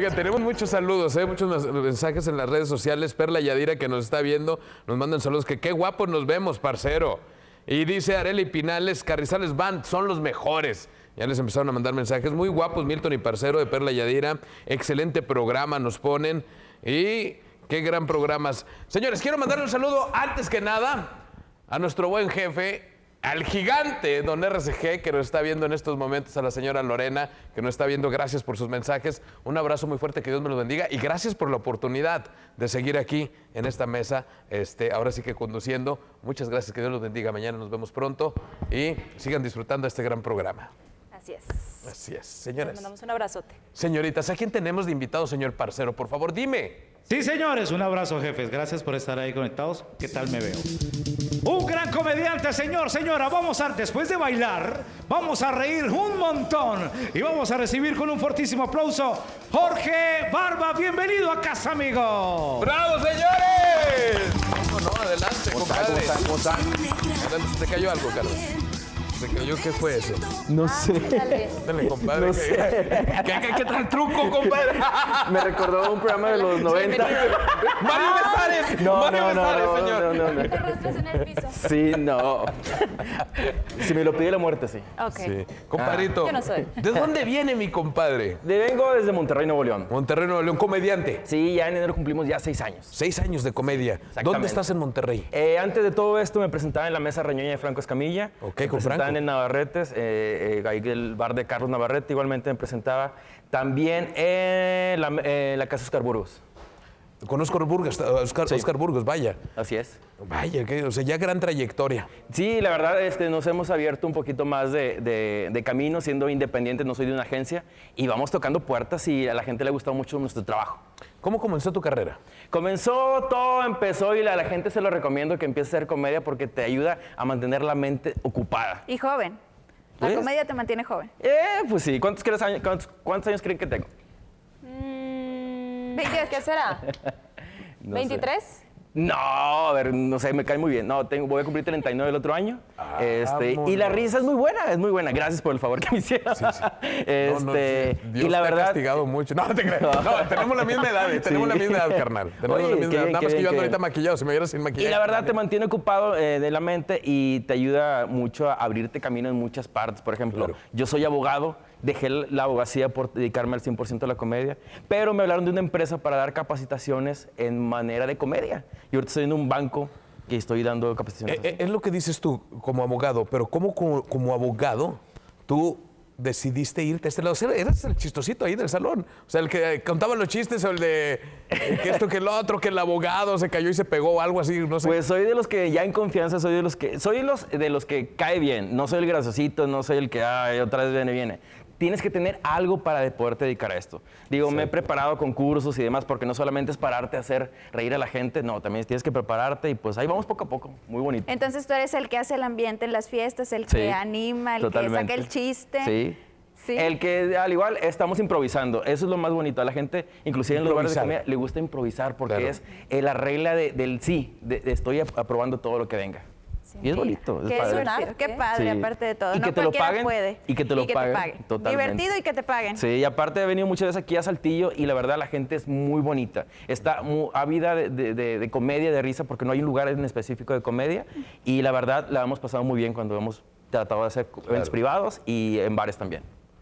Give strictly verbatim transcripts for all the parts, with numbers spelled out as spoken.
Oiga, tenemos muchos saludos, ¿eh? Muchos mensajes en las redes sociales. Perla Yadira, que nos está viendo, nos mandan saludos. Que qué guapos nos vemos, parcero. Y dice Arely Pinales, Carrizales Band, son los mejores. Ya les empezaron a mandar mensajes. Muy guapos, Milton y parcero de Perla Yadira. Excelente programa nos ponen. Y qué gran programas. Señores, quiero mandarle un saludo antes que nada a nuestro buen jefe, al gigante don R C G, que nos está viendo en estos momentos, a la señora Lorena, que nos está viendo. Gracias por sus mensajes. Un abrazo muy fuerte, que Dios me los bendiga. Y gracias por la oportunidad de seguir aquí en esta mesa, este, ahora sí que conduciendo. Muchas gracias, que Dios los bendiga. Mañana nos vemos pronto y sigan disfrutando de este gran programa. Así es. Así es, señores. Les mandamos un abrazote. Señoritas, ¿a quién tenemos de invitado, señor parcero? Por favor, dime. Sí, señores, un abrazo, jefes. Gracias por estar ahí conectados. ¿Qué tal me veo? Un gran comediante, señor, señora. Vamos a, después de bailar, vamos a reír un montón. Y vamos a recibir con un fortísimo aplauso Jorge Barba. Bienvenido a casa, amigo. ¡Bravo, señores! ¿Cómo no? Adelante, compadre. ¿Cómo está? Adelante, ¿te cayó algo, Carlos? ¿Se cayó? ¿Qué fue eso? No sé. Dale. Dale, compadre. No sé. ¿Qué, qué, qué tal truco, compadre? Me recordó un programa de los noventa. Mario Besares. No, Mario no, no, Besares, no, señor. no, no, no. Te rostras en el piso. Sí, no. Si me lo pide la muerte, sí. Ok. Sí. Compadrito. Ah, yo no soy. ¿De dónde viene mi compadre? De- Vengo desde Monterrey, Nuevo León. Monterrey, Nuevo León, comediante. Sí, ya en enero cumplimos ya seis años. Seis años de comedia. Exactamente. ¿Dónde estás en Monterrey? Eh, antes de todo esto me presentaba en la mesa reñoña de Franco Escamilla. Ok, me con presentaba Franco. en Navarretes, eh, eh, ahí el bar de Carlos Navarrete, igualmente me presentaba. También en la, eh, la Casa Oscar Burgos. Conozco a Burgos, a Oscar, Sí. Oscar Burgos, vaya. Así es. Vaya, que, o sea, ya gran trayectoria. Sí, la verdad, este, nos hemos abierto un poquito más de, de, de camino, siendo independientes, no soy de una agencia, y vamos tocando puertas y a la gente le ha gustado mucho nuestro trabajo. ¿Cómo comenzó tu carrera? Comenzó, todo empezó y a la gente se lo recomiendo que empiece a hacer comedia porque te ayuda a mantener la mente ocupada. Y joven. La ¿Ves? comedia te mantiene joven. Eh, pues sí, ¿cuántos, crees años- cuántos, cuántos años creen que tengo? ¿veinte qué será? No sé. ¿veintitrés? No, a ver, no sé, me cae muy bien. No, tengo, voy a cumplir treinta y nueve el otro año. Ah, este, y la vámonos. risa es muy buena, es muy buena. Gracias por el favor que me hicieron. Sí, sí. Este, No, no, sí. Dios y la te ha verdad, castigado mucho. No, te creas. No, tenemos la misma edad, eh, tenemos Sí. la misma edad, carnal. Tenemos Oye, la misma qué edad. bien, Nada qué más que bien, yo ando qué ahorita bien. maquillado, si me vieras sin maquillaje. y la verdad te mantiene ocupado eh, de la mente y te ayuda mucho a abrirte camino en muchas partes. Por ejemplo, Claro. yo soy abogado, dejé la abogacía por dedicarme al cien por ciento a la comedia, pero me hablaron de una empresa para dar capacitaciones en manera de comedia. Y ahorita estoy en un banco que estoy dando capacitaciones. Eh, eh, es lo que dices tú como abogado, pero ¿cómo como, como abogado tú decidiste irte a este lado? O sea, eras el chistosito ahí del salón. O sea, el que contaba los chistes o el de eh, que esto, que el otro, que el abogado se cayó y se pegó o algo así, no sé. Pues soy de los que ya en confianza, soy de los que soy los, de los que cae bien. No soy el graciosito, no soy el que ay, otra vez viene, viene. Tienes que tener algo para poderte dedicar a esto. Digo, me he preparado con cursos y demás, porque no solamente es pararte a hacer reír a la gente, no, también tienes que prepararte y pues ahí vamos poco a poco, muy bonito. Entonces tú eres el que hace el ambiente en las fiestas, el Sí, que anima, el totalmente. que saca el chiste. Sí. Sí. El que al igual estamos improvisando, eso es lo más bonito. A la gente, inclusive en los lugares de Improvisar. comedia, le gusta improvisar porque Claro. es eh, la regla de- del sí, de, de estoy ap- aprobando todo lo que venga. Y es bonito, es Qué padre. divertido, qué padre, Sí. aparte de todo. Y no que te lo cualquiera paguen, puede. y que te lo paguen, totalmente. Divertido y que te paguen. Sí, y aparte he venido muchas veces aquí a Saltillo y la verdad la gente es muy bonita. Está muy ávida de, de- de- de comedia, de risa, porque no hay un lugar en específico de comedia. Y la verdad la hemos pasado muy bien cuando hemos tratado de hacer eventos privados y en bares también.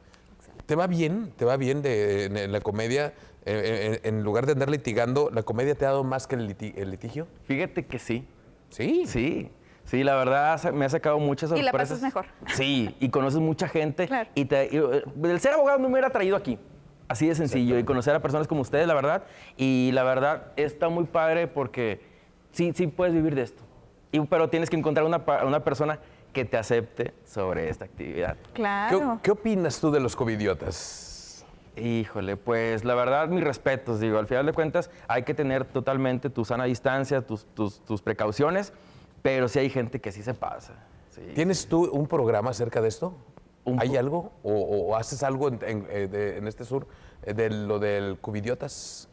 ¿Te va bien? ¿Te va bien de, en, en la comedia? Eh, en, en lugar de andar litigando, ¿la comedia te ha dado más que el, liti- el litigio? Fíjate que sí. Sí. Sí, sí, la verdad sa- me ha sacado muchas Y sorpresas. la pasas mejor. Sí, y conoces mucha gente. Claro. Y, te, y, eh, el ser abogado no me hubiera traído aquí. Así de sencillo. Y conocer a personas como ustedes, la verdad. Y la verdad está muy padre porque sí, sí puedes vivir de esto. Y, pero tienes que encontrar una, pa- una persona que te acepte sobre esta actividad. ¿Qué, Claro. qué opinas tú de los covidiotas? Híjole, pues la verdad, mis respetos. Digo, al final de cuentas hay que tener totalmente tu sana distancia, tus, tus, tus precauciones, pero sí hay gente que sí se pasa. Sí. ¿Tienes tú un programa acerca de esto? Un ¿Hay po- algo? ¿O, o haces algo en, en- eh, de- en este sur eh, de lo del covidiotas?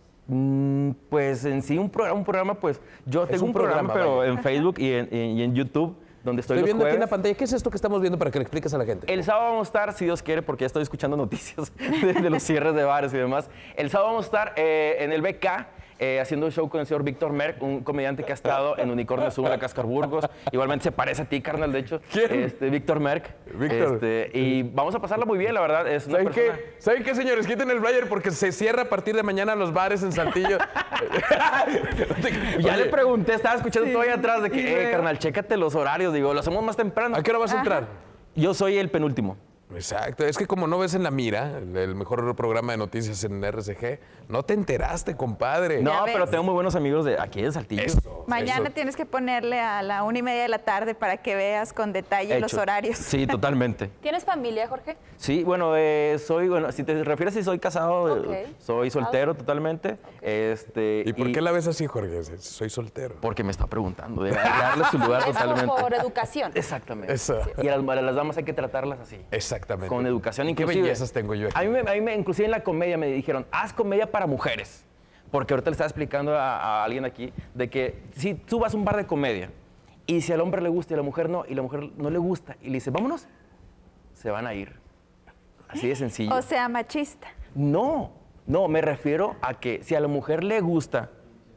Mm, pues en sí un programa, un programa pues yo tengo un un programa, programa, pero vaya. en Facebook y en, y en YouTube donde estoy, Estoy los viendo aquí en la jueves. pantalla. ¿Qué es esto que estamos viendo para que le expliques a la gente? El sábado vamos a estar, si Dios quiere, porque ya estoy escuchando noticias de, de los cierres de bares y demás. El sábado vamos a estar eh, en el B K. Eh, haciendo un show con el señor Víctor Merck, un comediante que ha estado en Unicornio Zoom, en la Cáscar Burgos. Igualmente se parece a ti, carnal, de hecho. ¿Quién? Este, Víctor Merck. Víctor. Este, y vamos a pasarla muy bien, la verdad. Es una ¿Saben persona... qué? ¿Saben qué, señores? Quiten el flyer porque se cierra a partir de mañana los bares en Saltillo. Ya Oye, le pregunté, estaba escuchando Sí, todavía atrás de y que, eh, veo. carnal, chécate los horarios. Digo, lo hacemos más temprano. ¿A qué hora vas a entrar? Yo soy el penúltimo. Exacto, es que como no ves en La Mira, el- el mejor programa de noticias en R C G, no te enteraste, compadre. No, ves. pero tengo muy buenos amigos de aquí en Saltillo. Eso, Mañana eso. tienes que ponerle a la una y media de la tarde para que veas con detalle los Hecho. horarios. Sí, totalmente. ¿Tienes familia, Jorge? Sí, bueno, eh, soy, bueno, si te refieres si soy casado, eh, Ok. soy soltero totalmente. Este, ¿Y por qué la ves así, Jorge? Soy soltero. Porque me está preguntando, de darle su lugar Es como totalmente. por educación. Exactamente. Eso. Y a las, a las damas hay que tratarlas así. Exactamente. Con educación, ¿Qué inclusive. bellezas tengo yo aquí? A mí, me, a mí me- inclusive en la comedia me dijeron, haz comedia para mujeres. Porque ahorita le estaba explicando a, a alguien aquí de que si tú vas a un bar de comedia y si al hombre le gusta y a la mujer no, y la mujer no le gusta, y le dice, vámonos, se van a ir. Así de sencillo. O sea, machista. No, no, me refiero a que si a la mujer le gusta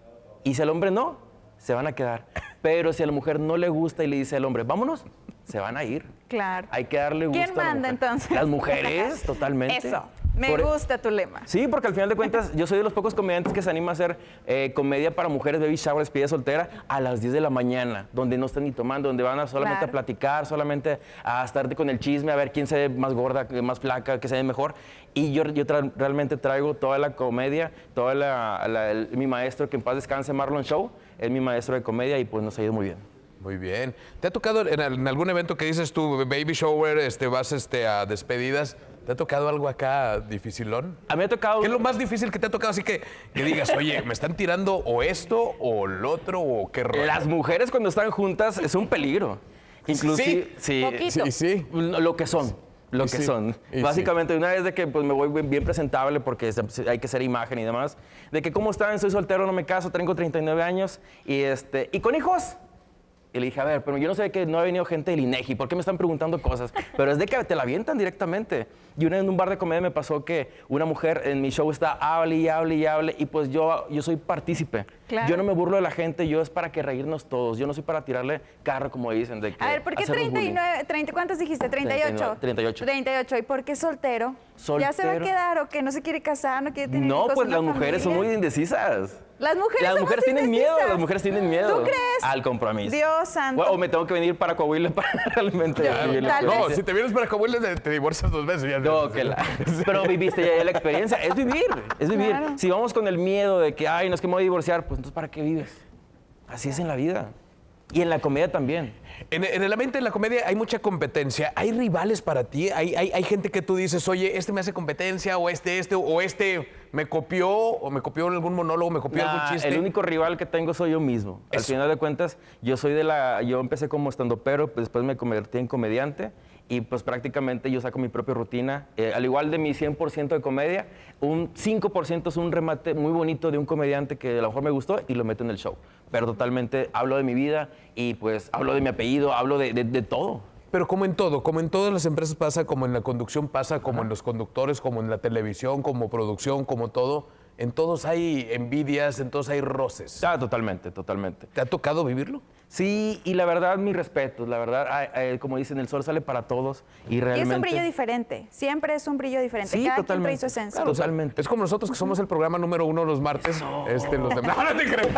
y si al hombre no, se van a quedar. Pero si a la mujer no le gusta y le dice al hombre, vámonos, se van a ir. Claro. Hay que darle gusto ¿Quién a la manda, mujer. entonces? Las mujeres, totalmente. Eso. Me Por- gusta tu lema. Sí, porque al final de cuentas yo soy de los pocos comediantes que se anima a hacer eh, comedia para mujeres, baby shower, despedida soltera a las diez de la mañana, donde no están ni tomando, donde van a solamente Claro. a platicar, solamente a estar con el chisme, a ver quién se ve más gorda, más flaca, qué se ve mejor. Y yo, yo tra- realmente traigo toda la comedia, toda la, la- el- mi maestro, que en paz descanse, Marlon Show, es mi maestro de comedia y pues nos ha ido muy bien. Muy bien. ¿Te ha tocado en, al- en algún evento que dices tú, baby shower, este, vas este, a despedidas, ¿te ha tocado algo acá dificilón? A mí me ha tocado... ¿Qué es lo más difícil que te ha tocado? Así que, que digas, oye, ¿me están tirando o esto o lo otro o qué rollo? Las mujeres cuando están juntas es un peligro. Inclusive, sí, Poquito. Sí, sí. lo que son. Lo Y que sí, son. y Básicamente, una vez de que pues, me voy bien, bien presentable porque se- hay que hacer imagen y demás, de que cómo están, soy soltero, no me caso, tengo treinta y nueve años y, este, y con hijos. Y le dije, a ver, pero yo no sé que no ha venido gente del INEGI, ¿por qué me están preguntando cosas? Pero es de que te la avientan directamente. Y una vez en un bar de comedia me pasó que una mujer en mi show está hable y hable y hable y pues yo, yo soy partícipe. Claro. Yo no me burlo de la gente, yo es para que reírnos todos. Yo no soy para tirarle carro, como dicen. De que A ver, ¿por qué hacernos treinta y bullying. nueve, treinta, ¿cuántos dijiste? ¿treinta y ocho? treinta y ocho. treinta y ocho. ¿Y por qué soltero? ¿Ya se va a Soltero. quedar o qué? ¿No se quiere casar? ¿No quiere tener No, hijos? pues una las mujeres son muy familia? indecisas. Las mujeres Las somos mujeres tienen miedo, indecisas. las mujeres tienen miedo. ¿Tú crees? Al compromiso. Dios santo. O me tengo que venir para Coahuila para realmente Claro, vivirlo. tal No, vez. si te vienes para Coahuila, te, te divorcias dos veces. Ya No, que la... Pero viviste ya la experiencia. Es vivir, es vivir. Claro. Si vamos con el miedo de que, ay, no es que me voy a divorciar, pues entonces, ¿para qué vives? Así es en la vida. Y en la comedia también. En, en el ambiente de la comedia hay mucha competencia. ¿Hay rivales para ti? ¿Hay, hay, hay gente que tú dices, oye, este me hace competencia, o este, este, o este me copió, o me copió en algún monólogo, me copió Nah, algún chiste? el único rival que tengo soy yo mismo. Al Eso. final de cuentas, yo soy de la... Yo empecé como estandopero, pues después me convertí en comediante y pues prácticamente yo saco mi propia rutina. Eh, al igual de mi cien por ciento de comedia, un cinco por ciento es un remate muy bonito de un comediante que a lo mejor me gustó y lo meto en el show. Pero totalmente hablo de mi vida y pues hablo de mi apellido, hablo de, de- de todo. Pero como en todo, como en todas las empresas pasa, como en la conducción pasa, como en los conductores, como en la televisión, como producción, como todo, en todos hay envidias, en todos hay roces. Ah, totalmente, totalmente. ¿Te ha tocado vivirlo? Sí, y la verdad, mis respetos. La verdad, ay, ay, como dicen, el sol sale para todos y Y realmente... es un brillo diferente. Siempre es un brillo diferente. Sí, Cada quien totalmente. trae su esencia. Claro. Totalmente. Es como nosotros que somos el programa número uno los martes. Este, los demás. No, no te creo.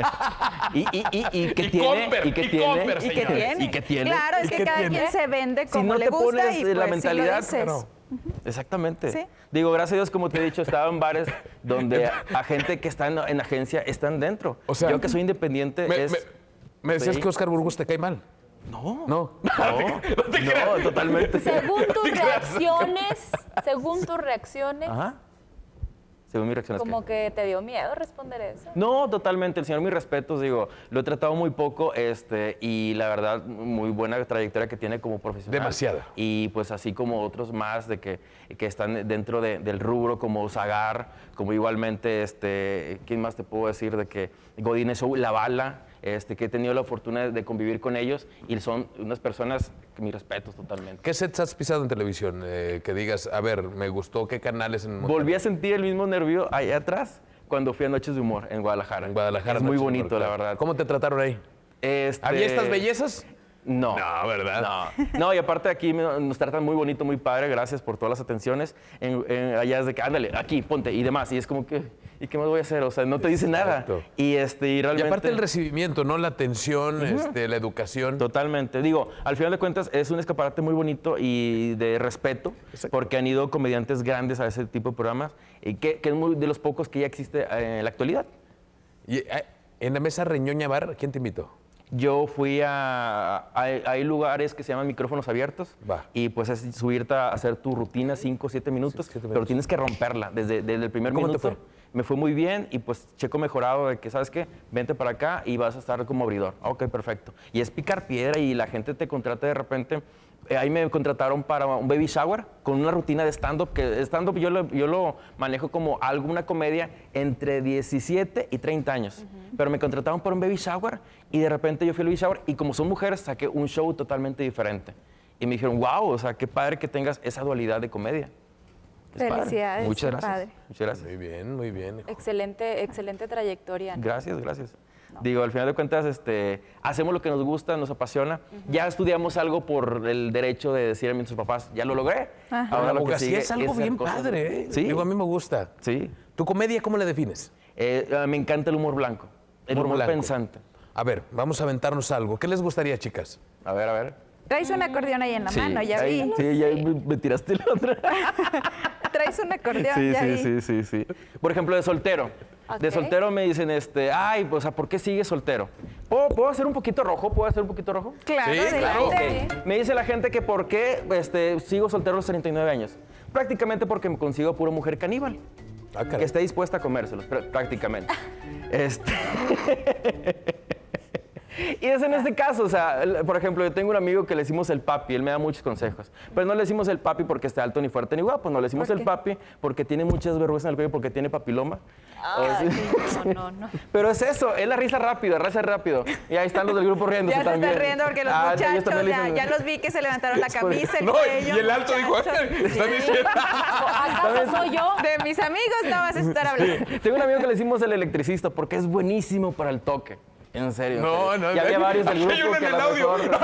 Y, y, y, y que Y tiene... Comper, y que y tiene... Comper, ¿Y qué señores. tiene? ¿Y qué tiene? Claro, es ¿Y que qué cada tiene? quien se vende Si como no le te gusta pones y de la pues, mentalidad, sí lo dices. Claro. Exactamente. Sí. Digo, gracias a Dios, como te he dicho, he estado en bares donde a gente que está en, en agencia están dentro. O sea, yo que soy independiente Me, es... me- me decías Sí. que Oscar Burgos te cae mal. No. No. No, no, totalmente. Según tus te creas. reacciones, según tus reacciones, Ajá. Según mi reacción es como que... que te dio miedo responder eso. No, totalmente. El señor, mis respetos, digo, lo he tratado muy poco este, y la verdad, muy buena trayectoria que tiene como profesional. Demasiada. Y pues así como otros más de que, que están dentro de- del rubro, como Zagar, como igualmente, este, ¿quién más te puedo decir? De que Godínez Show, La Bala, este, que he tenido la fortuna de, de convivir con ellos y son unas personas que mis respetos totalmente. ¿Qué sets has pisado en televisión? Eh, que digas, a ver, me gustó, ¿qué canales en Monterrey? Volví a sentir el mismo nervio allá atrás cuando fui a Noches de Humor en Guadalajara. En Guadalajara. Es muy Noches de bonito, Humor, la claro. verdad. ¿Cómo te trataron ahí? Este, ¿Había estas bellezas? No. No, ¿verdad? No. No, y aparte aquí me- nos tratan muy bonito, muy padre, gracias por todas las atenciones. En, en- allá es de que, ándale, aquí, ponte, y demás. Y es como que, ¿y qué más voy a hacer? O sea, no te dice nada. Exacto. Y, este, y Y realmente... aparte el recibimiento, ¿no? La atención, este, la educación. Totalmente. Digo, al final de cuentas es un escaparate muy bonito y de respeto, Exacto. porque han ido comediantes grandes a ese tipo de programas, y que, que es muy de los pocos que ya existe eh, en la actualidad. Y eh, en la mesa Reñoña Bar, ¿quién te invitó? Yo fui a, a- Hay lugares que se llaman micrófonos abiertos. Va. Y pues es subirte a hacer tu rutina cinco o siete minutos, siete pero minutos. tienes que romperla desde, desde el primer ¿Cómo te minuto. fue? Me fue muy bien y pues checo mejorado de que, ¿sabes qué? Vente para acá y vas a estar como abridor. Ok, perfecto. Y es picar piedra y la gente te contrata de repente. Eh, ahí me contrataron para un baby shower con una rutina de stand-up, que stand-up yo lo, yo lo manejo como alguna comedia entre diecisiete y treinta años. Pero me contrataron para un baby shower y de repente yo fui al baby shower y como son mujeres saqué un show totalmente diferente. Y me dijeron, wow, o sea, qué padre que tengas esa dualidad de comedia. Es padre. Felicidades, Muchas qué gracias. padre. Muchas gracias. Muy bien, muy bien. Excelente, excelente trayectoria. ¿no? Gracias, gracias. Digo, al final de cuentas, este, hacemos lo que nos gusta, nos apasiona. Ya estudiamos algo por el derecho de decir a nuestros papás, ya lo logré. Ajá. La lo que abogacía sigue es algo hacer bien cosas. padre, ¿eh? Sí, Digo, a mí me gusta. sí. ¿Tu comedia cómo la defines? Eh, ah, me encanta el humor blanco, el Humor humor, blanco. pensante. A ver, vamos a aventarnos algo. ¿Qué les gustaría, chicas? A ver, a ver. Traes un acordeón ahí en la mano, ya ahí- vi. Sí, ya me, me tiraste la otra. Traes un acordeón, Sí, ya sí, vi. sí, sí, sí. Por ejemplo, de soltero. De Ok. soltero me dicen, este, ay, pues, ¿por qué sigues soltero? ¿Puedo, ¿Puedo hacer un poquito rojo? ¿Puedo hacer un poquito rojo? Claro, Sí, adelante. claro. Ok. Me dice la gente que por qué este, sigo soltero a los treinta y nueve años. Prácticamente porque me consigo pura mujer caníbal. Ah, caray. Que esté dispuesta a comérselos, pr- prácticamente. este... Y es en este caso, o sea, el- por ejemplo, yo tengo un amigo que le decimos el papi, él me da muchos consejos. Pero no le decimos el papi porque esté alto, ni fuerte, ni guapo. No le decimos ¿Por el qué? papi porque tiene muchas verrugas en el cuello, porque tiene papiloma. Ay, no, no, no. Pero es eso, es la risa rápida, risa rápido. Y ahí están los del grupo riendo Ya se también. están riendo porque los Ah, ellos muchachos, también le ya, dicen- ya los vi que se levantaron la Es por- camisa, el No, cuello. y el alto dijo, muchachos. ¿están Sí. diciendo? ¿Acaso soy yo? De mis amigos no vas a estar hablando. Tengo un amigo que le decimos el electricista porque es buenísimo para el toque. En serio. en No, serio. no. Y había varios del Aquí hay grupo uno que en a el lo audio. mejor-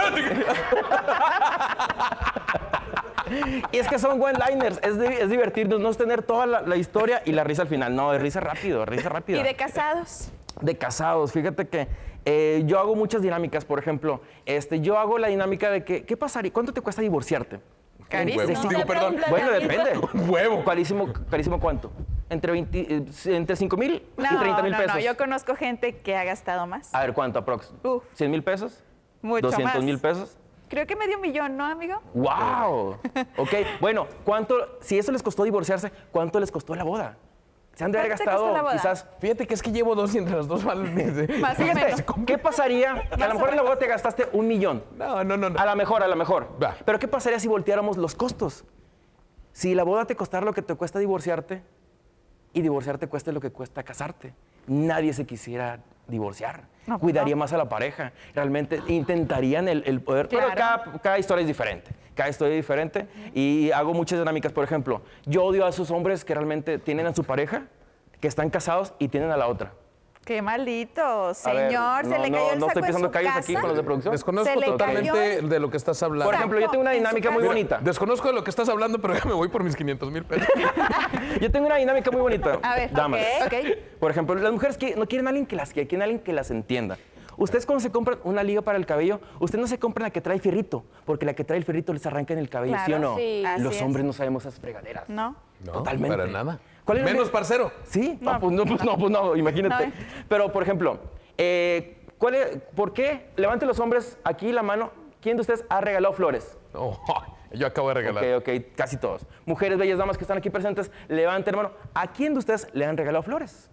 Y es que son one-liners, es, di- es divertirnos, no es tener toda la, la historia y la risa al final. No, es risa rápido, risa rápida. ¿Y de casados? De casados, fíjate que eh, yo hago muchas dinámicas, por ejemplo, este, yo hago la dinámica de que, ¿qué pasaría? ¿Cuánto te cuesta divorciarte? Carísimo. Digo, No, perdón. pero Bueno, planteamiento- depende. Un huevo. Carísimo, carísimo ¿cuánto? Entre, veinte, eh, entre cinco mil No, y treinta mil no, pesos. no, yo conozco gente que ha gastado más. A ver, ¿cuánto aprox? Uf. ¿cien mil pesos? Mucho ¿doscientos más. mil pesos? Creo que medio millón, ¿no, amigo? ¡Wow! Ok, bueno, ¿cuánto, si eso les costó divorciarse, cuánto les costó la boda? Se han de haber ¿Cuánto te costó gastado la boda? quizás... Fíjate que es que llevo dos y entre los dos van. Más o menos. Fíjate, ¿qué pasaría? A lo mejor en la boda te gastaste un millón. No, no, no. no. A lo mejor, a lo mejor. Va. Pero ¿qué pasaría si volteáramos los costos? Si la boda te costara lo que te cuesta divorciarte y divorciarte cuesta lo que cuesta casarte. Nadie se quisiera divorciar. No, Cuidaría no. más a la pareja. Realmente intentarían el, el poder. Pero Claro. cada, cada historia es diferente. Cada historia es diferente. Y hago muchas dinámicas. Por ejemplo, yo odio a esos hombres que realmente tienen a su pareja, que están casados y tienen a la otra. Qué maldito, A ver, señor, se no, le no, cayó el no saco estoy de pisando su callos casa. aquí con los de producción. Desconozco Se le totalmente cayó de lo que estás hablando. Por ejemplo, yo tengo una en su dinámica muy casa. bonita. Desconozco de lo que estás hablando, pero ya me voy por mis quinientos mil pesos. Yo tengo una dinámica muy bonita. A ver, damas. ok, ok. Por ejemplo, las mujeres que no quieren a alguien que las quiera, quieren a alguien que las entienda. Ustedes cuando se compran una liga para el cabello, ustedes no se compran la que trae fierrito, porque la que trae el fierrito les arranca en el cabello, ¿sí o Claro, no? sí. Así Los es. hombres no sabemos esas fregaderas. ¿No? No, Totalmente. para nada. ¿Cuál es la Menos li- parcero. ¿Sí? No, No. pues no, pues no, pues no, imagínate. No. Pero, por ejemplo, eh, ¿cuál es- ¿por qué? Levanten los hombres aquí la mano. ¿Quién de ustedes ha regalado flores? No, yo acabo de regalar. Ok, ok, casi todos. Mujeres, bellas damas que están aquí presentes, levanten la mano. ¿A quién de ustedes le han regalado flores?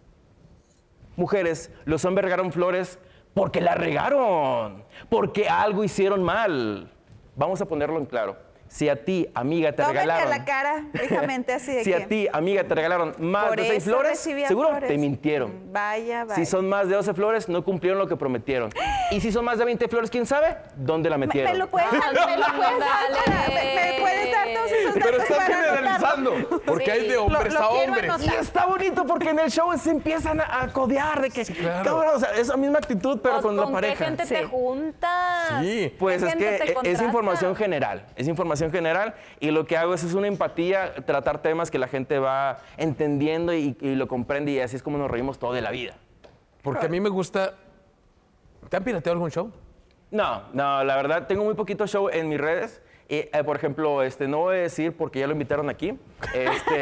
Mujeres, los hombres regaron flores porque la regaron, porque algo hicieron mal. Vamos a ponerlo en claro. Si a ti, amiga, te Tómate regalaron... a la cara, fijamente así de Si que... a ti, amiga, te regalaron más Por de seis eso flores, recibía seguro flores. te mintieron. Vaya, vaya. Si son más de doce flores, no cumplieron lo que prometieron. Y si son más de veinte flores, ¿quién sabe dónde la ¿Me, metieron? me lo puedes dar? No, ¿Me lo puedes dar? para- ¿Me, me puedes dar todos esos datos Pero estás para anotarlo? generalizando, porque Sí. hay de Lo- hombres lo a quiero hombres. anotar. Y está bonito porque en el show se empiezan a, a codear de que, claro. cabrón, o sea, esa misma actitud, pero Pues, con la ¿con pareja. qué gente te Sí. juntas? Sí. Pues ¿Qué es gente que te es contrata? información general, es información general y lo que hago es, es una empatía, tratar temas que la gente va entendiendo y, y lo comprende y así es como nos reímos todo de la vida. Porque a mí me gusta... ¿Te han pirateado algún show? No, no, la verdad, tengo muy poquito show en mis redes. Y, eh, por ejemplo, este, no voy a decir porque ya lo invitaron aquí. Este,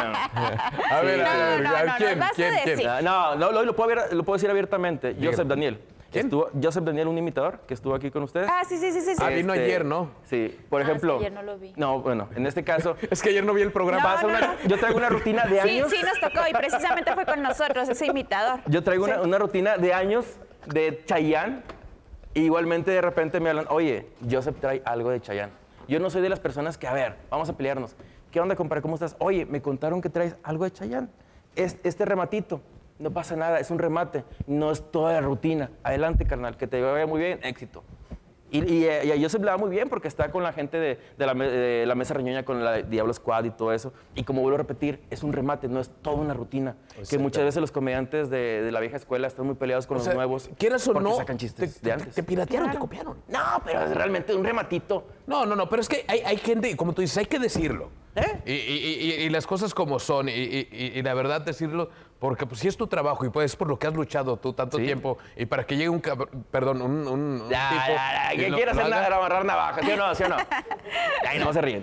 A ver, No, a ver, no, a ver, no, no, ¿quién, vas a quién, quién? decir. no, no, lo, lo puedo, ver- lo puedo decir abiertamente. Dígame. Joseph Daniel. ¿Quién? Estuvo, Joseph Daniel, un imitador que estuvo aquí con ustedes. Ah, sí, sí, sí, sí. sí. Ah, vino Este, ayer, ¿no? Sí, por Ah, es que ejemplo. ayer no lo vi. No, bueno, en este caso. Es que ayer no vi el programa. No, pasa no, una- yo traigo una rutina de Sí, años. sí nos tocó y precisamente fue con nosotros, ese imitador. Yo traigo una, una rutina de años de Chayanne. E igualmente de repente me hablan, oye, Joseph trae algo de Chayanne. Yo no soy de las personas que, a ver, vamos a pelearnos. ¿Qué onda, compadre? ¿Cómo estás? Oye, me contaron que traes algo de Chayanne. Es- Este rematito, no pasa nada, es un remate, no es toda la rutina. Adelante, carnal, que te vaya muy bien, éxito. Y, y, y a Joseph le va muy bien porque está con la gente de, de la, me- de la mesa reñoña, con la de Diablo Squad y todo eso. Y como vuelvo a repetir, es un remate, no es toda una rutina. Que muchas veces los comediantes de, de la vieja escuela están muy peleados con O los sea, nuevos. quieras o porque no, sacan te, chistes te- de antes. te piratearon, te copiaron. No, pero es realmente un rematito. No, no, no, pero es que hay, hay gente, como tú dices, hay que decirlo. ¿Eh? Y, y- y- y las cosas como son, y, y- y- y la verdad decirlo, porque pues si es tu trabajo y pues es por lo que has luchado tú tanto Sí. tiempo, y para que llegue un, cabr- perdón, un, un- un Ya, tipo... ya, ya, y que lo- quiere lo hacer haga. na- amarrar navajas, ¿sí o no? ¿Sí o no? Ay, no se ríen.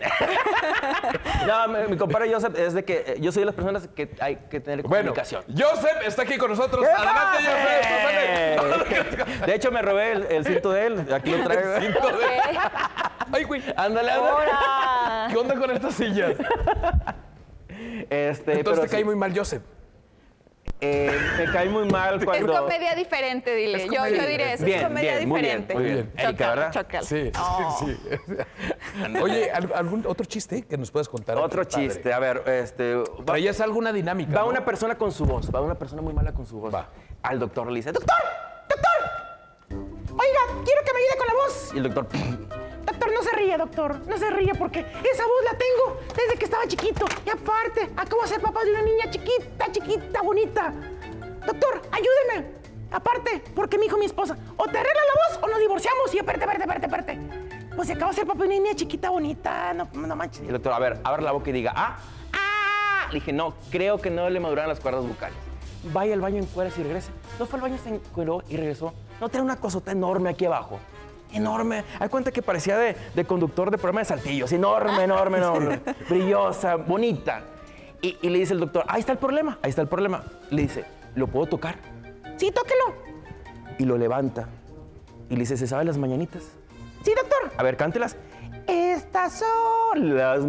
No, mi, mi compadre Joseph es de que eh, yo soy de las personas que hay que tener Bueno, comunicación. Joseph está aquí con nosotros. ¿Qué Adelante, pasa? Joseph. pásale. De hecho, me robé el, el cinto de él. Aquí lo traigo. Ay, güey. Ándale, ándale. Ahora. ¿Qué onda con estas sillas? Este, Entonces pero te cae sí, muy mal Joseph. eh, me cae muy mal Es cuando... comedia diferente, dile. Es Yo, comedia yo diré eso, Bien, es comedia bien, muy bien, diferente. muy bien. Erika, Chócala, ¿verdad? chócala. Sí, Oh. sí, sí. Oye, ¿al- ¿algún otro chiste que nos puedas contar? Otro Padre. chiste, a ver, este... va- Traías alguna dinámica, Va ¿no? una persona con su voz, va una persona muy mala con su voz. Va. Al doctor le dice, doctor, doctor, oiga, quiero que me ayude con la voz. Y el doctor, doctor, no se ríe, doctor, no se ríe porque esa voz la tengo desde que estaba chiquito. Y aparte, acabo de ser papá de una niña chiquita, chiquita, bonita. Doctor, ayúdeme. Aparte, porque me dijo mi esposa, o te arregla la voz o nos divorciamos. Y yo, espérate, espérate, espérate, espérate. Pues si acabo de ser papá de una niña chiquita, bonita, no, no manches. Y el doctor, a ver, abre la boca y diga, ah, ah. Le dije, no, creo que no le maduraron las cuerdas vocales. Vaya al baño en cueras y regrese. No fue al baño, se encueró y regresó. No, tenía una cosota enorme aquí abajo. Enorme. Hay cuenta que parecía de, de conductor de programa de saltillos. Enorme, enorme, enorme. Brillosa, bonita. Y, y le dice el doctor, ahí está el problema, ahí está el problema. Le dice, ¿lo puedo tocar? Sí, tóquelo. Y lo levanta. Y le dice, ¿se sabe las mañanitas? Sí, doctor. A ver, cántelas. Estas son las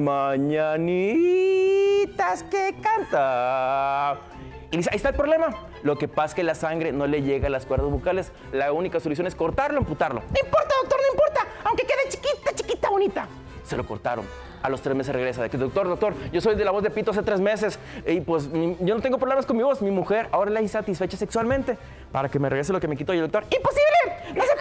mañanitas que canta. Y dice, ahí está el problema. Lo que pasa es que la sangre no le llega a las cuerdas vocales. La única solución es cortarlo, amputarlo. No importa, doctor, no importa. Aunque quede chiquita, chiquita, bonita. Se lo cortaron. A los tres meses regresa. De que, doctor, doctor, yo soy de la voz de Pito hace tres meses. Y pues mi- yo no tengo problemas con mi voz. Mi mujer ahora la insatisfecha sexualmente. Para que me regrese lo que me quitó. Y el doctor, ¡imposible! ¡No se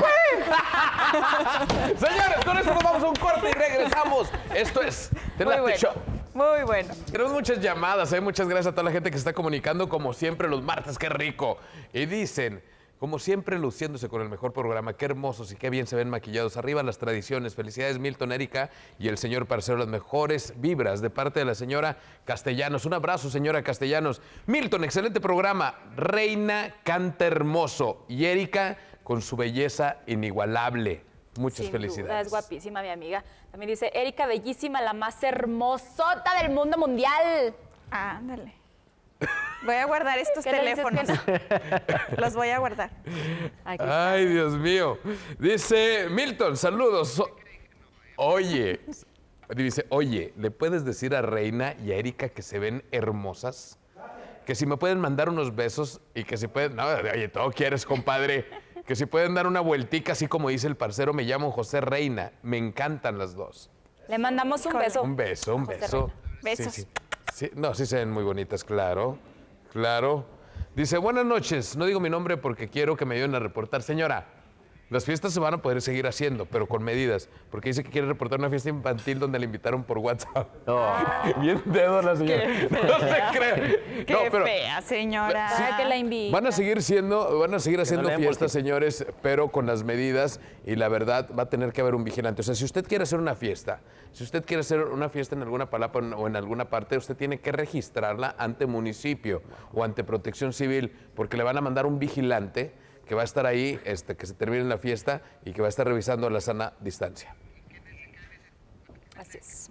puede! Señores, con esto nos vamos a un corte y regresamos. Esto es The Muy Latte bueno. Show. Muy bueno. Tenemos muchas llamadas, ¿eh? Muchas gracias a toda la gente que se está comunicando, como siempre, los martes, qué rico. Y dicen, como siempre, luciéndose con el mejor programa, qué hermosos y qué bien se ven maquillados. Arriba las tradiciones. Felicidades, Milton, Erika y el señor Parcero, las mejores vibras de parte de la señora Castellanos. Un abrazo, señora Castellanos. Milton, excelente programa. Reina canta hermoso. Y Erika, con su belleza inigualable. Muchas Sin felicidades. duda, es guapísima, mi amiga. También dice, Erika, bellísima, la más hermosota del mundo mundial. Ándale. Voy a guardar estos ¿Qué le dices teléfonos. que Los voy a guardar. Aquí está. Ay, Dios mío. Dice Milton, saludos. So- oye, dice, oye, ¿le puedes decir a Reina y a Erika que se ven hermosas? Que si me pueden mandar unos besos y que si pueden... No, oye, todo quieres, compadre. Que si pueden dar una vueltica, así como dice el parcero, me llamo José Reina. Me encantan las dos. Le mandamos un Híjole. beso. Un beso, un José beso. Reina. Besos. Sí, sí. Sí, no, sí se ven muy bonitas, claro. Claro. Dice, buenas noches. No digo mi nombre porque quiero que me ayuden a reportar. Señora, las fiestas se van a poder seguir haciendo, pero con medidas. Porque dice que quiere reportar una fiesta infantil donde le invitaron por WhatsApp. Bien dedo la señora. No se cree. Qué No, pero fea, señora. Para que la invita. van a seguir siendo, van a seguir haciendo leen fiestas, porque- señores, pero con las medidas y la verdad va a tener que haber un vigilante. O sea, si usted quiere hacer una fiesta, si usted quiere hacer una fiesta en alguna palapa o en alguna parte, usted tiene que registrarla ante municipio o ante Protección Civil, porque le van a mandar un vigilante que va a estar ahí, este, que se termine la fiesta y que va a estar revisando la sana distancia. Así es.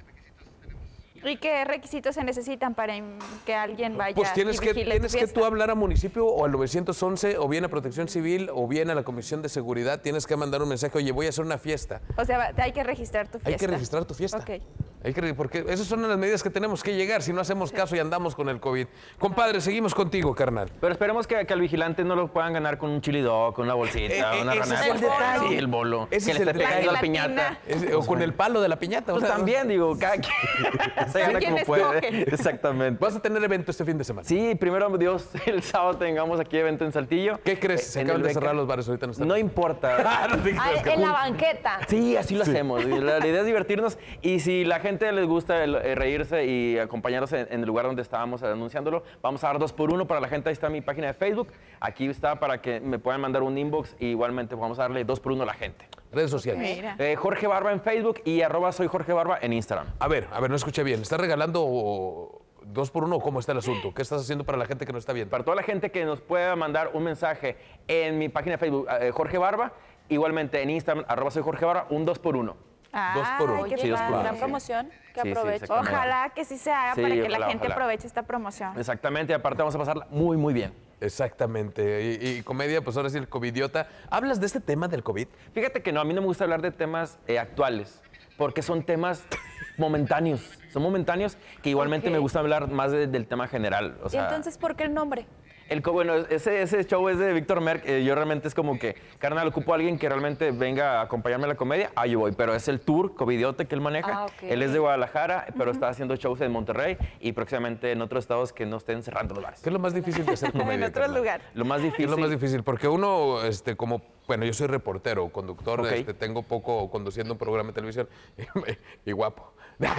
¿Y qué requisitos se necesitan para im- que alguien vaya Pues tienes y que, vigile tu tienes que fiesta? tú hablar a municipio o al nueve once o bien a Protección Civil o bien a la Comisión de Seguridad. Tienes que mandar un mensaje, oye, voy a hacer una fiesta. O sea, va- hay que registrar tu fiesta. Hay que registrar tu fiesta. Ok. Hay que, porque esas son las medidas que tenemos que llegar si no hacemos caso y andamos con el COVID. Compadre, seguimos contigo, carnal. Pero esperemos que, que al vigilante no lo puedan ganar con un chili dog, con una bolsita, Eh, eh, una ese es granada. el detalle. Sí, el bolo. Ese que es le el esté pegando detalle. la piñata. Gelatina. Es- o con el palo de la piñata. o Pues sea, también, digo, cada quien se gana quien como puede. escoge. Exactamente. Vas a tener evento este fin de semana. Sí, primero Dios, el sábado tengamos aquí evento en Saltillo. ¿Qué crees? Eh, Se en acaban el de cerrar Beca. los bares ahorita. No, están- No importa. Ah, no te Ah, creas que- en la banqueta. Sí, así lo hacemos. Y La, la idea es divertirnos y si la gente les gusta el- eh, reírse y acompañarnos en, en el lugar donde estábamos anunciándolo, vamos a dar dos por uno para la gente. Ahí está mi página de Facebook. Aquí está para que me puedan mandar un inbox y igualmente vamos a darle dos por uno a la gente. Redes sociales. Mira. Eh, Jorge Barba en Facebook y arroba soy Jorge Barba en Instagram. A ver, a ver, no escuché bien. ¿Estás regalando dos por uno o cómo está el asunto? ¿Qué estás haciendo para la gente que no está viendo? Para toda la gente que nos pueda mandar un mensaje en mi página de Facebook, eh, Jorge Barba, igualmente en Instagram, arroba soy Jorge Barba, un dos por uno. Dos por uno. Ay, qué Oye, Sí, dos por gran, uno, gran sí. promoción. Que Sí, sí, aproveche. exactamente. Ojalá que sí se haga Sí, para que ojalá, la gente ojalá. aproveche esta promoción. Exactamente, y aparte vamos a pasarla muy, muy bien. Exactamente. Y, y comedia, pues ahora sí, el covidiota. ¿Hablas de este tema del COVID? Fíjate que no, a mí no me gusta hablar de temas eh, actuales, porque son temas momentáneos. Son momentáneos que igualmente Ok. me gusta hablar más de- del tema general. O Y sea, entonces, ¿por qué el nombre? el, co- bueno, ese, ese show es de Víctor Merck. eh, yo realmente es como que, carnal, ocupo a alguien que realmente venga a acompañarme a la comedia. Ah, yo voy. Pero es el tour Covidiote que él maneja. Ah, ok. Él es de Guadalajara, pero está haciendo shows en Monterrey y próximamente en otros estados que no estén cerrando los bares. ¿Qué es lo más difícil de hacer comedia? En otro carnal? lugar. Lo más ¿Qué difícil. es lo más difícil? Porque uno, este, como, bueno, yo soy reportero, conductor, Ok. este, tengo poco conduciendo un programa de televisión y, y guapo.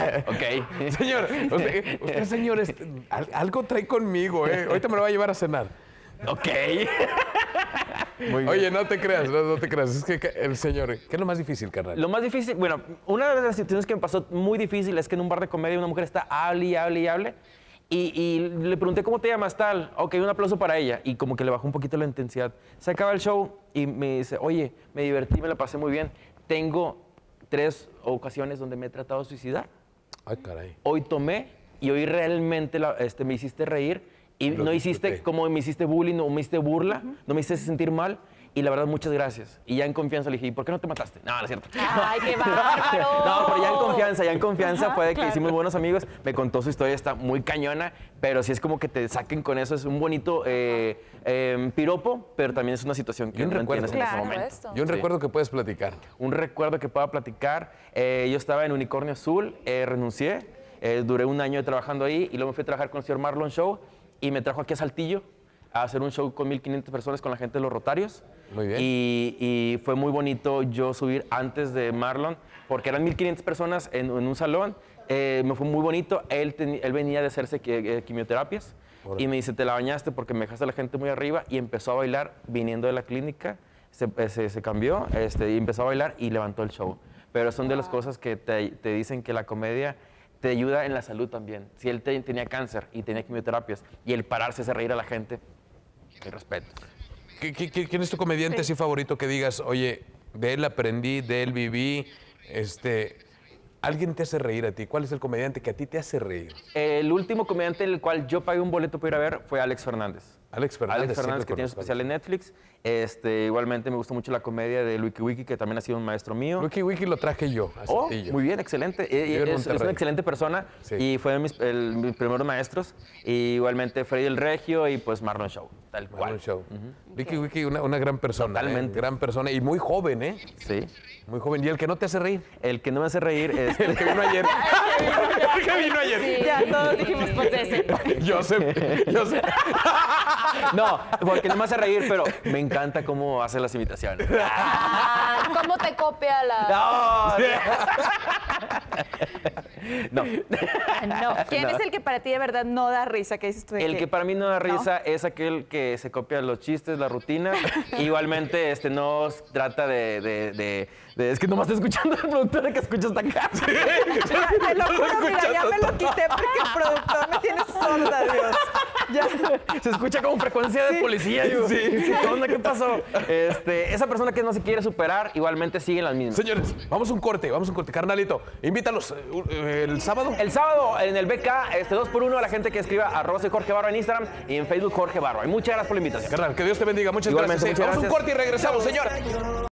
Ok. Señor, usted, usted, señor, este, al- algo trae conmigo, ¿eh? Ahorita me lo va a llevar a cenar. Ok. Muy bien. Oye, no te creas, no, no te creas. Es que ca- el señor, ¿qué es lo más difícil, carnal? Lo más difícil, bueno, una de las situaciones que me pasó muy difícil es que en un bar de comedia una mujer está hable y hable y hable. Y, y le pregunté, ¿cómo te llamas tal? Ok, un aplauso para ella. Y como que le bajó un poquito la intensidad. Se acaba el show y me dice, oye, me divertí, me la pasé muy bien. Tengo tres ocasiones donde me he tratado de suicidar. Ay, caray. Hoy tomé y hoy realmente la- este, me hiciste reír. Y Lo no hiciste disfruté. como me hiciste bullying o me hiciste burla, no me hiciste sentir mal. Y la verdad, muchas gracias. Y ya en confianza le dije, ¿y por qué no te mataste? No, no es cierto. ¡Ay, qué bárbaro! No, pero ya en confianza, ya en confianza Ajá, fue de que claro. hicimos buenos amigos. Me contó su historia, está muy cañona, pero sí es como que te saquen con eso. Es un bonito eh, eh, piropo, pero también es una situación que Y un no recuerdo. entiendes en ese Claro. momento. Por supuesto. Y un Sí. recuerdo que puedes platicar. Un recuerdo que pueda platicar. eh, yo estaba en Unicornio Azul, eh, renuncié, eh, duré un año trabajando ahí y luego me fui a trabajar con el señor Marlon Show y me trajo aquí a Saltillo a hacer un show con mil quinientas personas con la gente de los Rotarios. Muy bien. Y, y fue muy bonito yo subir antes de Marlon, porque eran mil quinientas personas en, en un salón. Eh, me fue muy bonito. Él, teni- él venía de hacerse qui- eh, quimioterapias y me dice, te la bañaste porque me dejaste a la gente muy arriba, y empezó a bailar viniendo de la clínica. Se, eh, se, se cambió este, y empezó a bailar y levantó el show. Pero son de las cosas que te, te dicen que la comedia te ayuda en la salud también. Si él te- tenía cáncer y tenía quimioterapias y el pararse, hacer reír a la gente, mi respeto. ¿Qué- qué- qué- ¿Quién es tu comediante así favorito que digas, oye, de él aprendí, de él viví, este, alguien te hace reír a ti? ¿Cuál es el comediante que a ti te hace reír? El último comediante el cual yo pagué un boleto para ir a ver fue Alex Fernández. Alex Fernández. Alex sí Fernández, lo que tiene su conozco. especial en Netflix. Este, igualmente me gustó mucho la comedia de Wiki Wiki, que también ha sido un maestro mío. Wiki Wiki lo traje yo. a Oh, Saltillo. muy bien, excelente. Eh, Vive en Es, es Monterrey. una excelente persona Sí. y fue de mis, el- mis primeros maestros. Y igualmente Freddy el Regio y pues Marlon Show, tal Bueno, cual. un show. Wiki Wiki, una, una gran persona. Totalmente. ¿eh? Gran persona y muy joven, ¿eh? Sí. Muy joven. ¿Y el que no te hace reír? El que no me hace reír es... El que vino ayer. El que vino ayer. Sí, ya todos dijimos, pues ese. Joseph. Joseph. No, porque no me hace reír, pero me encanta cómo hace las imitaciones. Ah, ¿cómo te copia la...? No. No. No. ¿Quién No. es el que para ti de verdad no da risa? ¿Qué dices tú de El que para mí no da risa es aquel que se copia los chistes, la rutina. Igualmente, este, no s- trata de, de- de- de- Es que nomás está escuchando el productor de que escucha hasta acá. Ya, te lo juro, mira, ya me lo quité porque el productor me tiene sorda, Dios. Ya. Se escucha como frecuencia de policía. Digo, sí, ¿qué onda? ¿Qué pasó? Este, esa persona que no se quiere superar, igualmente sigue las mismas. Señores, vamos a un corte, vamos a un corte. Carnalito, invítalos eh, eh, el sábado. El sábado en el B K, este dos por uno a la gente que escriba arroba soy Jorge Barro en Instagram y en Facebook Jorge Barro. Y muchas gracias por la invitación. Carnal, que Dios te bendiga. Muchas Igualmente, gracias. Sí, muchas vamos a un gracias. corte y regresamos, señor.